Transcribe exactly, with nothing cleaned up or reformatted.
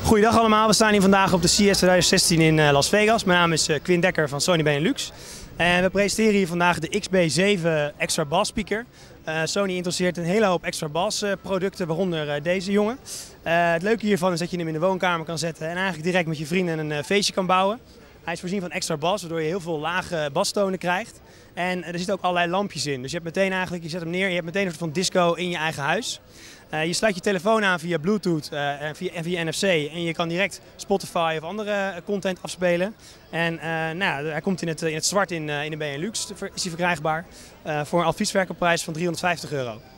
Goeiedag allemaal, we staan hier vandaag op de C E S twintig zestien in Las Vegas. Mijn naam is Quinn Dekker van Sony Benelux. En we presenteren hier vandaag de X B zeven Extra Bass Speaker. Uh, Sony introduceert een hele hoop extra bass uh, producten, waaronder uh, deze jongen. Uh, het leuke hiervan is dat je hem in de woonkamer kan zetten en eigenlijk direct met je vrienden een uh, feestje kan bouwen. Hij is voorzien van extra bas, waardoor je heel veel lage bastonen krijgt. En er zitten ook allerlei lampjes in. Dus je hebt meteen eigenlijk, je zet hem neer en je hebt meteen een soort van disco in je eigen huis. Uh, je sluit je telefoon aan via Bluetooth uh, en via, via N F C en je kan direct Spotify of andere content afspelen. En uh, nou, hij komt in het, in het zwart in, uh, in de Benelux, is hij verkrijgbaar uh, voor een adviesverkoopprijs van driehonderdvijftig euro.